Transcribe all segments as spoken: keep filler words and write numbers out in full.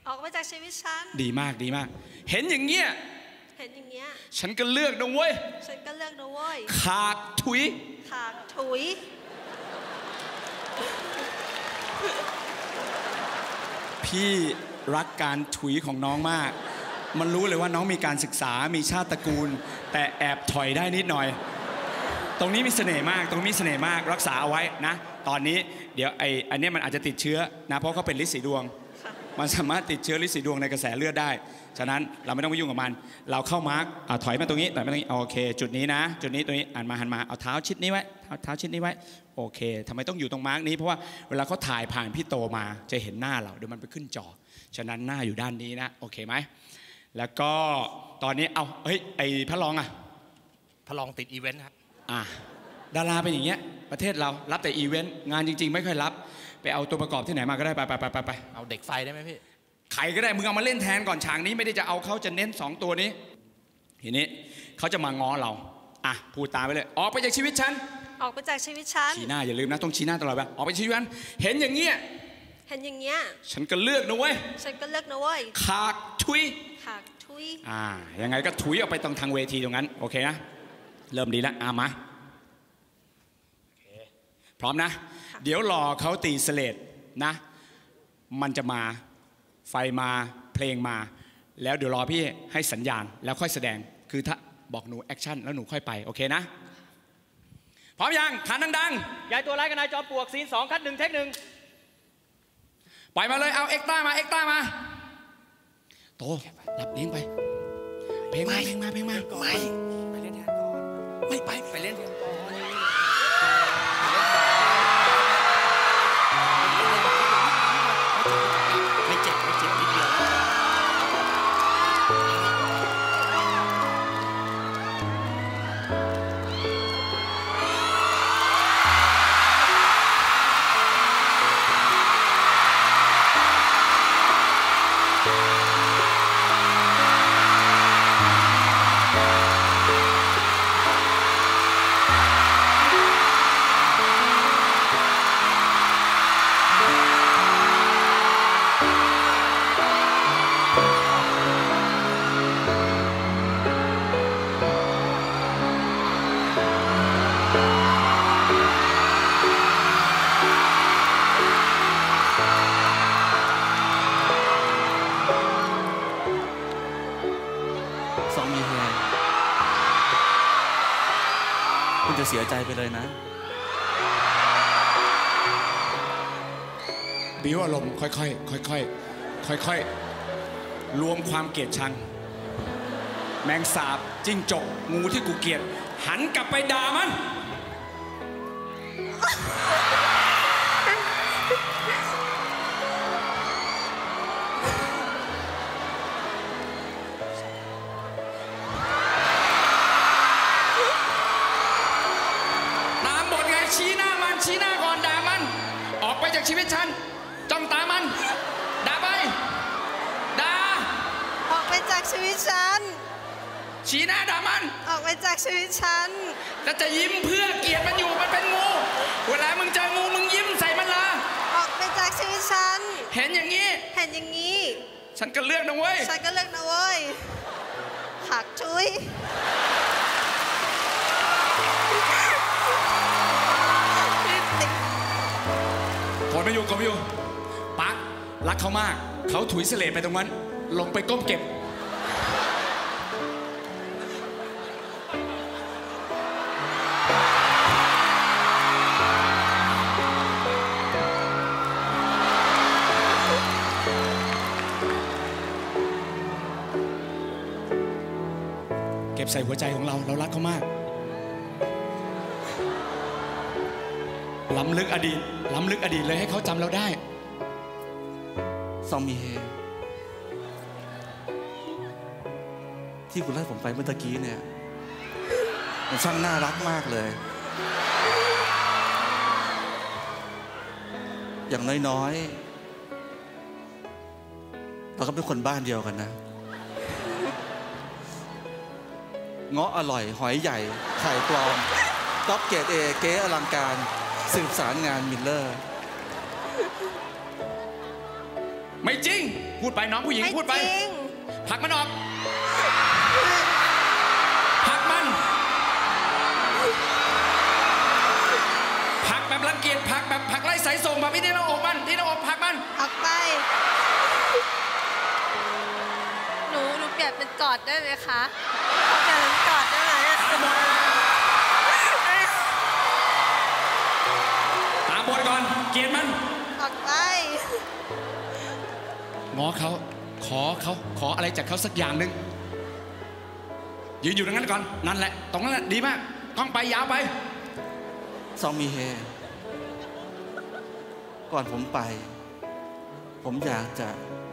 ออกไปจากชีวิตฉันดีมากดีมากเห็นอย่างเงี้ยเห็นอย่างเงี้ยฉันก็เลือกนะเว้ยฉันก็เลือกนะเว้ยขากถุยขากถุยพี่รักการถุยของน้องมากมันรู้เลยว่าน้องมีการศึกษามีชาติตระกูลแต่แอบถอยได้นิดหน่อยตรงนี้มีเสน่ห์มากตรงนี้มีเสน่ห์มากรักษาเอาไว้นะตอนนี้เดี๋ยวไอ้อันนี้มันอาจจะติดเชื้อนะเพราะเขาเป็นฤทธิ์สีดวงมันสามารถติดเชื้อฤทธิ์สีดวงในกระแสเลือดได้ฉะนั้นเราไม่ต้องไปยุ่งกับมันเราเข้ามาร์กเอาถอยมาตรงนี้ถอยมาตรงนี้โอเคจุดนี้นะจุดนี้ตรงนี้อ่านมาหันมาเอาเท้าชิดนี้ไว้เท้าเท้าชิดนี้ไว้โอเคทำไมต้องอยู่ตรงมาร์กนี้เพราะว่าเวลาเขาถ่ายผ่านพี่โตมาจะเห็นหน้าเราเดี๋ยวมันไปขึ้นจอฉะนั้นหน้าอยู่ด้านนี้นะโอเคไหมแล้วก็ตอนนี้เอาเฮ้ยไอพระรองอะพระรองติดอีเวนต์ครับอ่ะดาราเป็นอย่างเงี้ยประเทศเรารับแต่อีเวนต์งานจริงๆไม่ค่อยรับไปเอาตัวประกอบที่ไหนมาก็ได้ไปไปไปไปเอาเด็กไฟได้ไหมพี่ใครก็ได้มึงเอามาเล่นแทนก่อนฉากนี้ไม่ได้จะเอาเขาจะเน้นสองตัวนี้ทีนี้เขาจะมาง้อเราอ่ะพูดตามไปเลยออกไปจากชีวิตฉันออกไปจากชีวิตฉันชี้หน้าอย่าลืมนะต้องชี้หน้าตลอดไปออกไปชีวิตฉันเห็นอย่างเงี้ยเห็นอย่างเงี้ยฉันก็เลือกนะเว้ยฉันก็เลือกนะเว้ยขากถุยขากถุยอ่ายังไงก็ถุยออกไปตรงทางเวทีตรงนั้นโอเคนะเริ่มดีแล้วอ่ะมาพร้อมนะเดี๋ยวรอเขาตีเสลดนะมันจะมาไฟมาเพลงมาแล้วเดี๋ยวรอพี่ให้สัญญาณแล้วค่อยแสดงคือถ้าบอกหนูแอคชั่นแล้วหนูค่อยไปโอเคนะพร้อมยังขานดังๆยายตัวร้ายกับนายจอมปลวกซีนสองคัดหนึ่งเทคหนึ่งปล่อยมาเลยเอาเอ็กต้ามาเอ็กต้ามาโตรับเลี้ยงไปเพลงมาเพลงมาเพลงมาไม่ไปเล่นแทนก่อนไม่ไปไปเล่นแทนก่อนไม่เจ็บไม่เจ็บนิดเดียวจะเสียใจไปเลยนะบิ้วอารมณ์ค่อยๆค่อยๆค่อยๆรวมความเกลียดชังแมงสาบจิ้งจกงูที่กูเกลียดหันกลับไปด่ามันชี้หน้ามันชี้หน้าก่อนด่ามันออกไปจากชีวิตฉันจ้องตามันด่าไปด่าออกไปจากชีวิตฉันชี้หน้าด่ามันออกไปจากชีวิตฉันแล้วจะยิ้มเพื่อเกลียดมันอยู่มันเป็นงูเวลามึงเจองูมึงยิ้มใส่มันละออกไปจากชีวิตฉันเห็นอย่างนี้เห็นอย่างนี้ฉันก็เลือกนะเว้ยฉันก็เลือกนะเว้ยขากถุยกดไม่อยู่กดไม่อยู่ปักรักเขามากเขาถุยเสลดไปตรงนั้นลงไปก้มเก็บเก็บใส่หัวใจของเราเรารักเขามากล้ำลึกอดีตล้ำลึกอดีตเลยให้เขาจำเราได้ซองมีเฮที่คุณไล่ผมไปเมื่อตะกี้เนี่ยมันช่างน่ารักมากเลยอย่างน้อยๆเราก็เป็นคนบ้านเดียวกันนะเงาะอร่อยหอยใหญ่ไข่ปลอมต๊อกเกตเอเก๋อลังการสืบสารงานมิลเลอร์ไม่จริงพูดไปน้องผู้หญิงไม่พูดไปจริงผลักมันออกผลักมันผลักแบบรังเกียจผลักแบบผลักไล่สายส่งแบบที่หน้าอกมันที่หน้าอกผลักมันออกไป หนูหนูเปลี่ยนเป็นกอดได้ไหมคะเปลี่ยนเป็นกอดได้ไหมตามบทก่อนเกลียดมันออกไปง้อเขาขอเขาขออะไรจากเขาสักอย่างหนึ่งยืนอยู่ตรงนั้นก่อนนั่นแหละตรงนั้นแหละดีมากกล้องไปยาวไปซองมีเฮ ก่อนผมไป ผมอยากจะ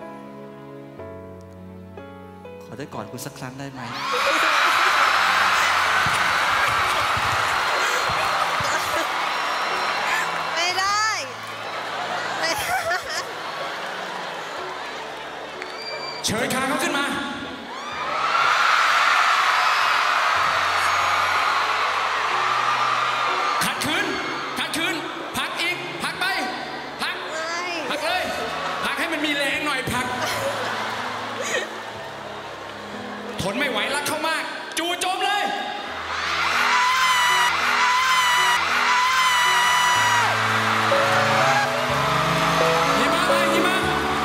ขอได้กอดคุณสักครั้งได้ไหมไม่ได้ไม่ได้เชิญคางเขาขึ้นมาขัดขืนขัดขืนผลักอีกผลักไปผลักไม่ผลักเลยผลักให้มันมีแรงหน่อยผลักทนไม่ไหวรักเขามากจู่โจมเลยหิมะไปหิมะ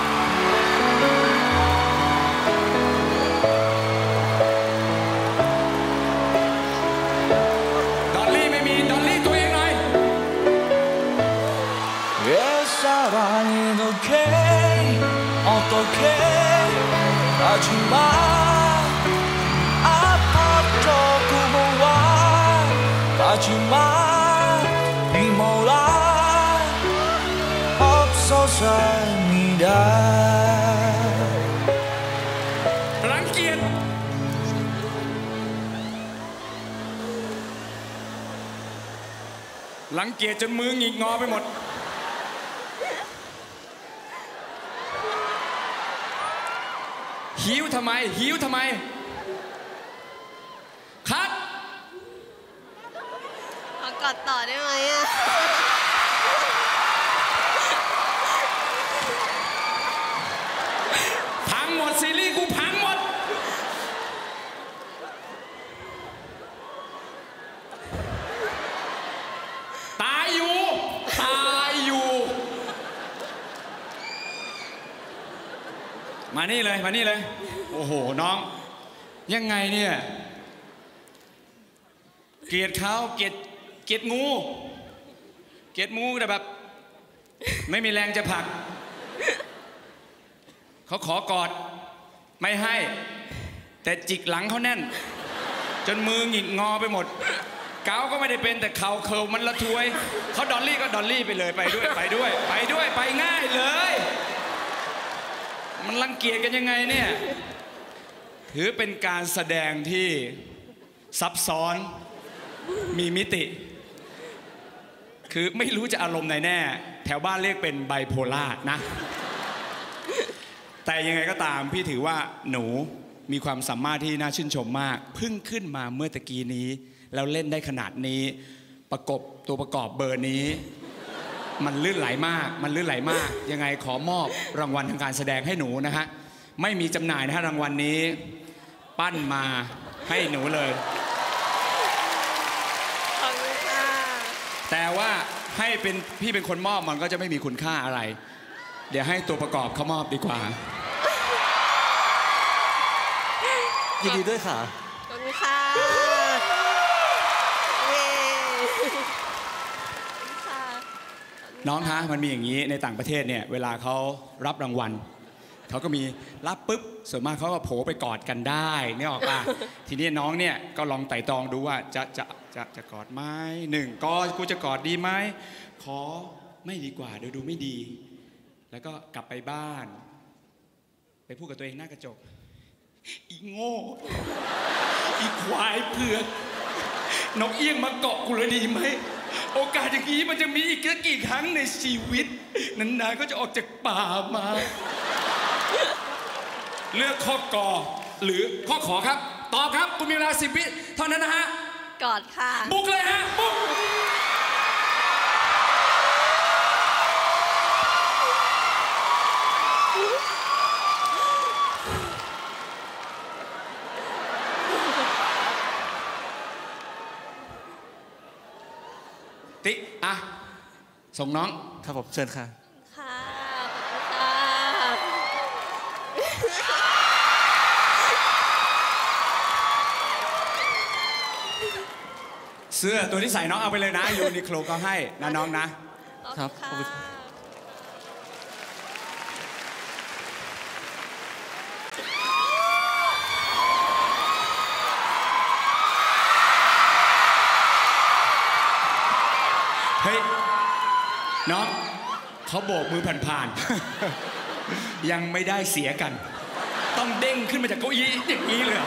ดอลลี่ไม่มีดอลลี่ตัวเองหน่อย 왜 사랑은 오케이 어떻게 하지마 아팠죠 구멍와 가지마 이 몰라 없어서입니다 รังเกียจรังเกียจจนมือหงิกงอไปหมด หิวทำไม หิวทำไม ครับขอกอดต่อได้ไหมอะพังหมดซีรีส์กูพังหมด ตายอยู่ ตายอยู่ มานี่เลย มานี่เลย โอ้โห น้อง ยังไงเนี่ย เกลียดเขาเกลียดเกลียดงู เกลียดงูแต่แบบ ไม่มีแรงจะผลัก เขาขอกอด ไม่ให้ แต่จิกหลังเขาแน่น จนมือหงิกงอไปหมด เกาก็ไม่ได้เป็นแต่เข่าเคิลมันละทวย เขาดอลลี่ก็ดอลลี่ไปเลยไปด้วยไปด้วย ไปด้วยไปง่ายเลย มันรังเกียจกันยังไงเนี่ย ถือเป็นการแสดงที่ซับซ้อนมีมิติ คือไม่รู้จะอารมณ์ไหนแน่ แถวบ้านเรียกเป็นไบโพล่านะ แต่ยังไงก็ตามพี่ถือว่าหนูมีความสามารถที่น่าชื่นชมมากเพิ่งขึ้นมาเมื่อตะกี้นี้แล้วเล่นได้ขนาดนี้ประกบตัวประกอบเบอร์นี้ มันลื่นไหลมากมันลื่นไหลมากยังไงขอมอบรางวัลทางการแสดงให้หนูนะฮะไม่มีจำหน่ายนะฮะรางวัลนี้ปั้นมาให้หนูเลยขอบคุณค่ะแต่ว่าให้เป็นพี่เป็นคนมอบมันก็จะไม่มีคุณค่าอะไร เดี๋ยวให้ตัวประกอบเขามอบดีกว่ายินดีด้วยค่ะขอบคุณค่ะเย้ค่ะน้องคะมันมีอย่างนี้ในต่างประเทศเนี่ยเวลาเขารับรางวัลเขาก็มีรับปุ๊บส่วนมากเขาก็โผล่ไปกอดกันได้เนี่ยออกป่ะ ทีนี้น้องเนี่ยก็ลองไต่ตองดูว่าจะจะจะจะกอดไหมหนึ่งก็กูจะกอดดีไหมขอไม่ดีกว่าเดี๋ยวดูไม่ดี แล้วก็กลับไปบ้าน ไปพูดกับตัวเองหน้ากระจกอีโง่อีควายเผือกนกเอี้ยงมาเกาะกูเลยดีไหมโอกาสอย่างนี้มันจะมีอีกกี่ครั้งในชีวิตนานๆก็จะออกจากป่ามา เลือกข้อกอหรือข้อขอครับตอบครับคุณมีเวลาสิบวิเท่านั้นนะฮะกอดค่ะบุกเลยฮะบุกติ๊กอ่ะส่งน้องครับผมเชิญค่ะค่ะขอบคุณค่ะเสื้อตัวที่ใส่น้องเอาไปเลยนะยูนิโคลก็ให้นะน้องนะครับขอบคุณค่ะเฮ้ยน้องเขาโบกมือผ่านๆ ยังไม่ได้เสียกัน ต้องเด้งขึ้นมาจากเก้าอี้อย่างนี้เลย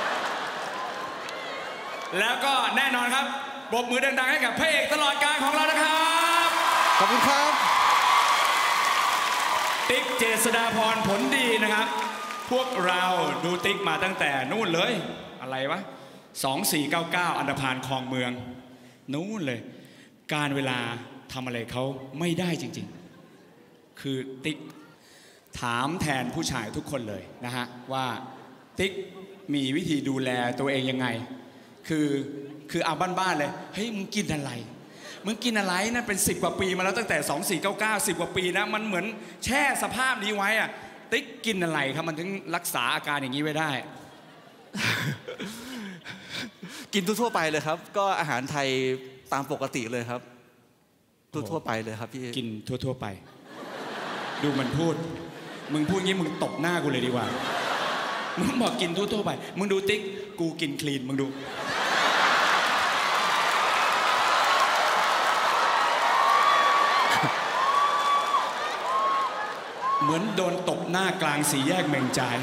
แล้วก็แน่นอนครับโบกมือดังๆให้กับพระเอกตลอดกาลของเรานะครับขอบคุณครับติ๊กเจษฎาพรผลดีนะครับ พวกเราดูติ๊กมาตั้งแต่นู่นเลยอะไรวะสองสี่เก้าเก้าอันดพานคลองเมืองนู่นเลยการเวลาทำอะไรเขาไม่ได้จริงๆคือติ๊กถามแทนผู้ชายทุกคนเลยนะฮะว่าติ๊กมีวิธีดูแลตัวเองยังไงคือคือเอาบ้านๆเลยเฮ้ยมึงกินอะไรมึงกินอะไรนั่นเป็นสิบกว่าปีมาแล้วตั้งแต่สองสี่เก้าเก้า สิบกว่าปีนะมันเหมือนแช่สภาพนี้ไว้อะติ๊กกินอะไรครับมันถึงรักษาอาการอย่างนี้ไว้ได้กินทั่วๆไปเลยครับ ก็อาหารไทยตามปกติเลยครับทั่วๆไปเลยครับพี่กินทั่วๆไปดูมันพูดมึงพูดงี้มึงตบหน้ากูเลยดีกว่ามึงบอกกินทั่วๆไปมึงดูติ๊กกูกินคลีนมึงดูเหมือนโดนตบหน้ากลางสี่แยกเมงจ่าย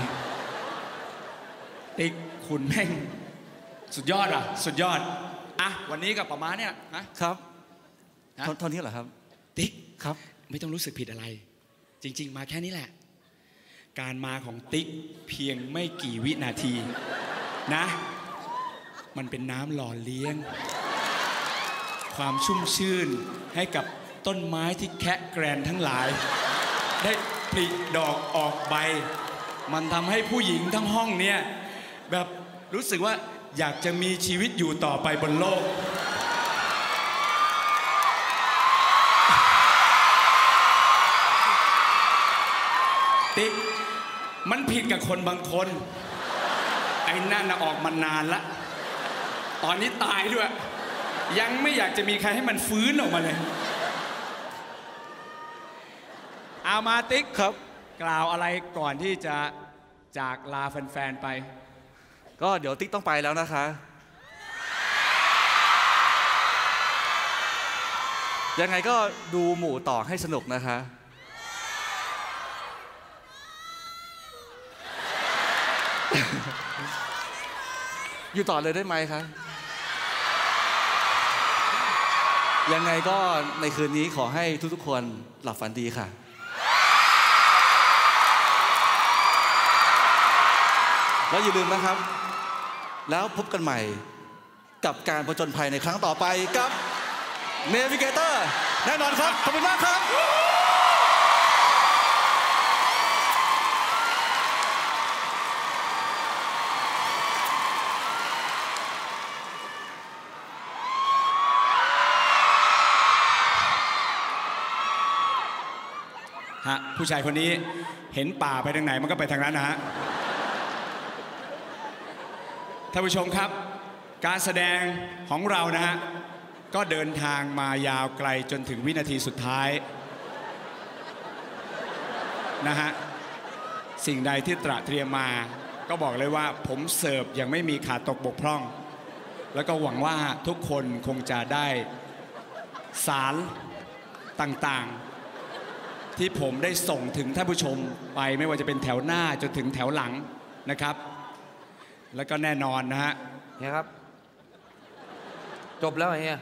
ติ๊กคุณแม่งสุดยอดอ่ะสุดยอดอ่ะวันนี้กับประมาณเนี้ยนะครับเท่านี้เหรอครับติ๊กครับไม่ต้องรู้สึกผิดอะไรจริงๆมาแค่นี้แหละการมาของติ๊กเพียงไม่กี่วินาทีนะมันเป็นน้ำหล่อเลี้ยงความชุ่มชื่นให้กับต้นไม้ที่แคะแกรนทั้งหลายได้ผลิดอกออกใบมันทำให้ผู้หญิงทั้งห้องเนี่ยแบบรู้สึกว่าอยากจะมีชีวิตอยู่ต่อไปบนโลกติ๊กมันผิดกับคนบางคนไอ้นั่นน่ะออกมานานละตอนนี้ตายด้วยยังไม่อยากจะมีใครให้มันฟื้นออกมาเลยเอามาติ๊กครับกล่าวอะไรก่อนที่จะจากลาแฟนๆไปก็เดี๋ยวติ๊กต้องไปแล้วนะคะยังไงก็ดูหมู่ต่อให้สนุกนะคะอยู่ต่อเลยได้ไหมคะยังไงก็ในคืนนี้ขอให้ทุกๆคนหลับฝันดีค่ะแล้วอย่าลืมนะครับแล้วพบกันใหม่กับการผจญภัยในครั้งต่อไปกับ Navigator แน่นอนครับขอบคุณมากครับฮะผู้ชายคนนี้เห็นป่าไปทางไหนมันก็ไปทางนั้นนะฮะท่านผู้ชมครับการแสดงของเรานะฮะก็เดินทางมายาวไกลจนถึงวินาทีสุดท้ายนะฮะสิ่งใดที่ตระเตรียมมาก็บอกเลยว่าผมเสิร์ฟอย่างไม่มีขาดตกบกพร่องแล้วก็หวังว่าทุกคนคงจะได้สารต่างๆที่ผมได้ส่งถึงท่านผู้ชมไปไม่ว่าจะเป็นแถวหน้าจนถึงแถวหลังนะครับแล้วก็แน่นอนนะฮะเนี่ยครับจบแล้วไอ้เนี่ย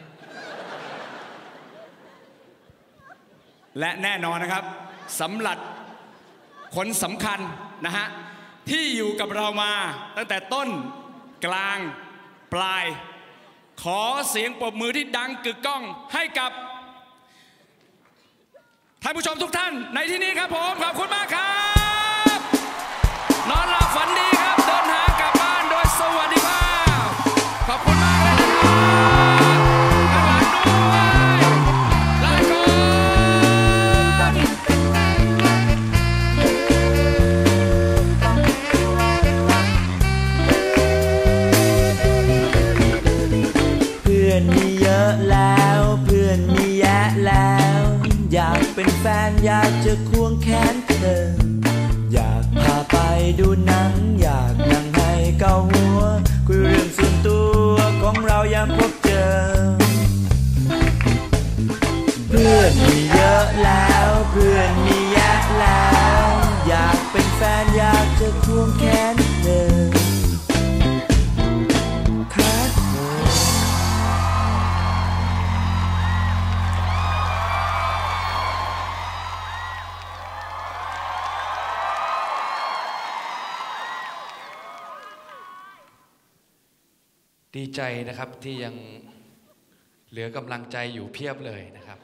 และแน่นอนนะครับสำหรับคนสำคัญนะฮะที่อยู่กับเรามาตั้งแต่ต้นกลางปลายขอเสียงปรบมือที่ดังกึกก้องให้กับท่านผู้ชมทุกท่านในที่นี้ครับผมขอบคุณมากครับนอนอยากจะควงแขนเธออยากพาไปดูหนังอยากนั่งให้เกาหัวคุยเรื่องส่วนตัวของเรายามพบเจอเพื่อนมีเยอะแล้วเพื่อนมีแยะแล้วอยากเป็นแฟนอยากจะควงแขนเธอคัดเธอดีใจนะครับที่ยังเหลือกำลังใจอยู่เพียบเลยนะครับ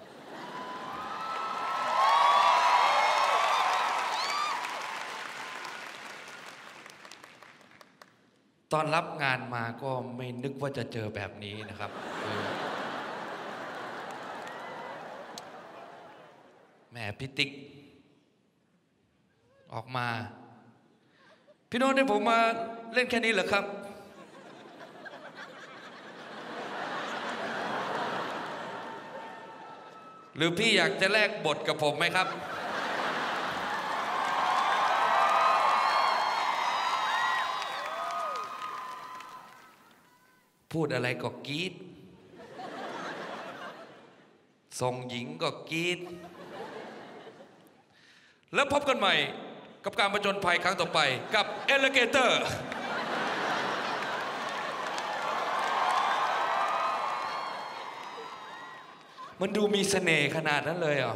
ตอนรับงานมาก็ไม่นึกว่าจะเจอแบบนี้นะครับแหมพี่ติ๊กออกมาพี่โน้ตให้ผมมาเล่นแค่นี้เหรอครับหรือพี่อยากจะแลกบทกับผมไหมครับพูดอะไรก็กรี๊ดส่งหญิงก็กรี๊ดแล้วพบกันใหม่กับการผจญภัยครั้งต่อไปกับ Alligator มันดูมีเสน่ห์ขนาดนั้นเลยเหรอ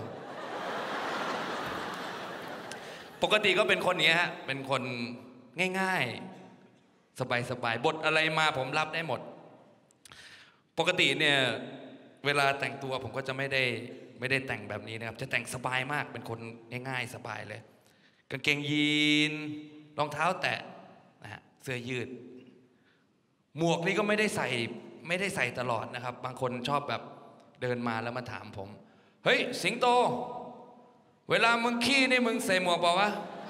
ปกติก็เป็นคนนี้ฮะเป็นคนง่ายๆสบายๆบทอะไรมาผมรับได้หมดปกติเนี่ยเวลาแต่งตัวผมก็จะไม่ได้ไม่ได้แต่งแบบนี้นะครับจะแต่งสบายมากเป็นคนง่ายๆสบายเลยกางเกงยีนรองเท้าแตะนะฮะเสื้อยืดหมวกนี่ก็ไม่ได้ใส่ไม่ได้ใส่ตลอดนะครับบางคนชอบแบบเดินมาแล้วมาถามผมเฮ้ยสิงโตเวลามึงขี้นี่มึงใส่หมวกเปล่าวะ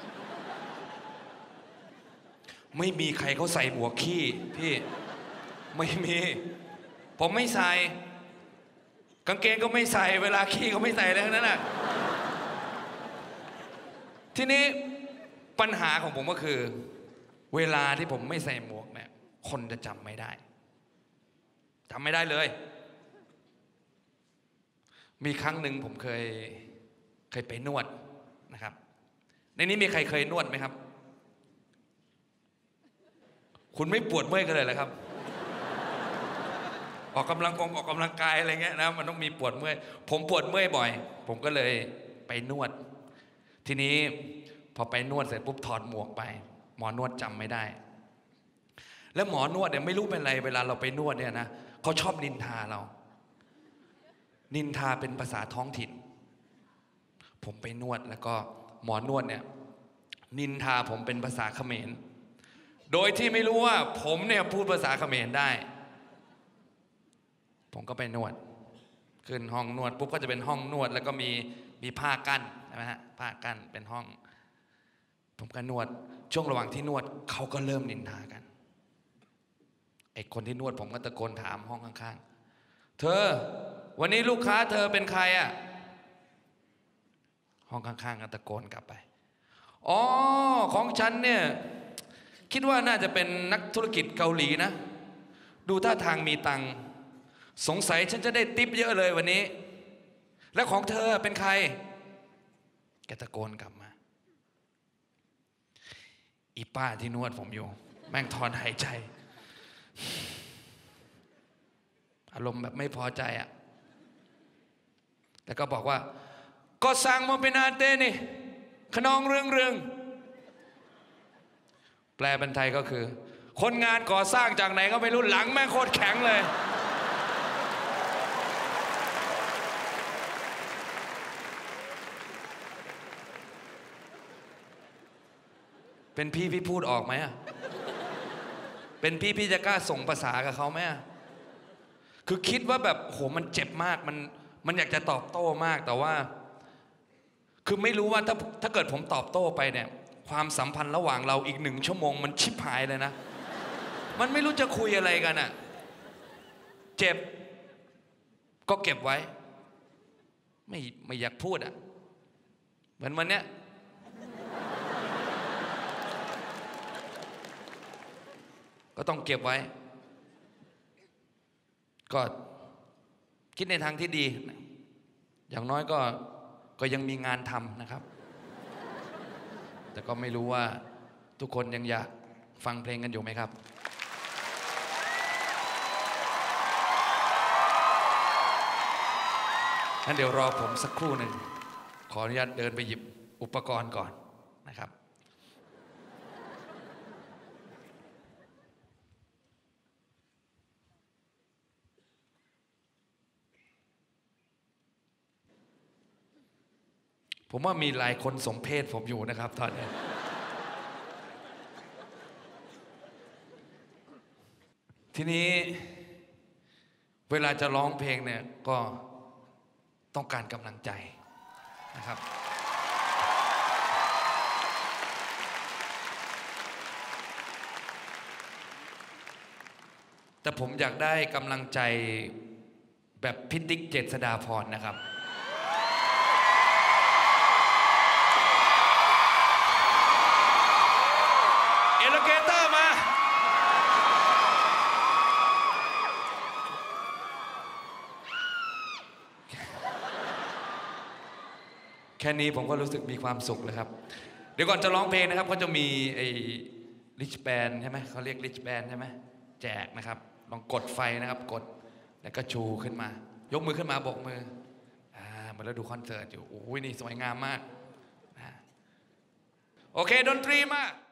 ไม่มีใครเขาใส่หมวกขี้พี่ไม่มีผมไม่ใส่กางเกงก็ไม่ใส่เวลาขี้ก็ไม่ใส่เลยทั้งนั้นน่ะทีนี้ปัญหาของผมก็คือเวลาที่ผมไม่ใส่หมวกเนี่ยคนจะจำไม่ได้จำไม่ได้เลยมีครั้งหนึ่งผมเคยเคยไปนวดนะครับในนี้มีใครเคยนวดไหมครับคุณไม่ปวดเมื่อยกันเลยเหรอครับออกกำลังกงออกกำลังกายอะไรเงี้ยนะมันต้องมีปวดเมื่อยผมปวดเมื่อยบ่อยผมก็เลยไปนวดทีนี้พอไปนวดเสร็จปุ๊บถอดหมวกไปหมอนวดจำไม่ได้แล้วหมอนวดเนี่ยไม่รู้เป็นไรเวลาเราไปนวดเนี่ยนะเขาชอบนินทาเรานินทาเป็นภาษาท้องถิ่นผมไปนวดแล้วก็หมอนวดเนี่ยนินทาผมเป็นภาษาเขมรโดยที่ไม่รู้ว่าผมเนี่ยพูดภาษาเขมรได้ผมก็ไปนวดขึ้นห้องนวดปุ๊บก็จะเป็นห้องนวดแล้วก็มีมีผ้ากั้นใช่ไหมฮะผ้ากั้นเป็นห้องผมก็นวดช่วงระหว่างที่นวดเขาก็เริ่มนินทากันไอ้คนที่นวดผมก็ตะโกนถามห้องข้างๆเธอวันนี้ลูกค้าเธอเป็นใครอ่ะห้องข้างๆก็ตะโกนกลับไปอ๋อของฉันเนี่ยคิดว่าน่าจะเป็นนักธุรกิจเกาหลีนะดูท่าทางมีตังค์สงสัยฉันจะได้ทิปเยอะเลยวันนี้แล้วของเธอเป็นใครแกตะโกนกลับมาอีป้าที่นวดผมอยู่แม่งถอนหายใจอารมณ์แบบไม่พอใจอ่ะแล้วก็บอกว่าก็สั่งมาเป็นอาเต้นี่ขนองเรื่องเรื่องแปลเป็นไทยก็คือคนงานก่อสร้างจากไหนก็ไม่รู้หลังแม่งโคตรแข็งเลยเป็นพี่พี่พูดออกไหมอ่ะเป็นพี่พี่จะกล้าส่งภาษากับเขาไหมอ่ะคือคิดว่าแบบโหมันเจ็บมากมันมันอยากจะตอบโต้มากแต่ว่าคือไม่รู้ว่าถ้าถ้าเกิดผมตอบโต้ไปเนี่ยความสัมพันธ์ระหว่างเราอีกหนึ่งชั่วโมงมันชิบหายเลยนะมันไม่รู้จะคุยอะไรกันอ่ะเจ็บก็เก็บไว้ไม่ไม่อยากพูดอ่ะเหมือนวันเนี้ยก็ต้องเก็บไว้ก็คิดในทางที่ดีอย่างน้อยก็ก็ยังมีงานทำนะครับแต่ก็ไม่รู้ว่าทุกคนยังอยากฟังเพลงกันอยู่ไหมครับงั้นเดี๋ยวรอผมสักครู่หนึ่งขออนุญาตเดินไปหยิบอุปกรณ์ก่อนนะครับผมว่ามีหลายคนสมเพศผมอยู่นะครับตอนนี้ทีนี้เวลาจะร้องเพลงเนี่ยก็ต้องการกำลังใจนะครับแต่ผมอยากได้กำลังใจแบบพิติกเจษฎาพรนะครับเอลเกเตอร์มาแค่นี้ผมก็รู้สึกมีความสุขเลยครับเดี๋ยวก่อนจะร้องเพลงนะครับเขาจะมีไอ้ริชแบนใช่ไหมเขาเรียกริชแบนใช่ไหมแจกนะครับลองกดไฟนะครับกดแล้วก็ชูขึ้นมายกมือขึ้นมาโบกมืออ่าเหมือนเราดูคอนเสิร์ตอยู่โอ้ยนี่สวยงามมากนะโอเคดนตรีมา